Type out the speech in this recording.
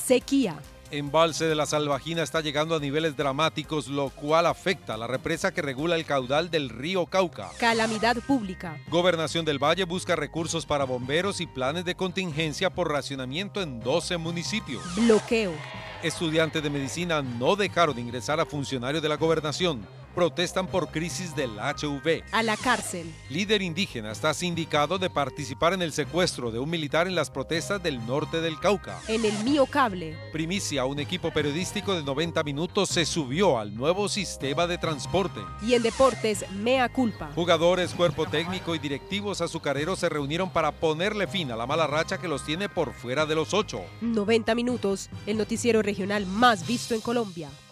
Sequía. Embalse de la Salvajina está llegando a niveles dramáticos, lo cual afecta a la represa que regula el caudal del río Cauca. Calamidad pública. Gobernación del Valle busca recursos para bomberos y planes de contingencia por racionamiento en 12 municipios. Bloqueo. Estudiantes de medicina no dejaron ingresar a funcionarios de la gobernación. Protestan por crisis del HIV. A la cárcel. Líder indígena está sindicado de participar en el secuestro de un militar en las protestas del norte del Cauca. En el Mío Cable. Primicia, un equipo periodístico de 90 minutos se subió al nuevo sistema de transporte. Y en deportes, mea culpa. Jugadores, cuerpo técnico y directivos azucareros se reunieron para ponerle fin a la mala racha que los tiene por fuera de los 8. 90 minutos, el noticiero regional más visto en Colombia.